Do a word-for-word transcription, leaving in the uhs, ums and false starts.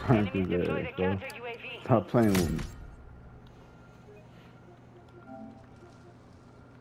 Prank his ass, bro. Stop playing with me.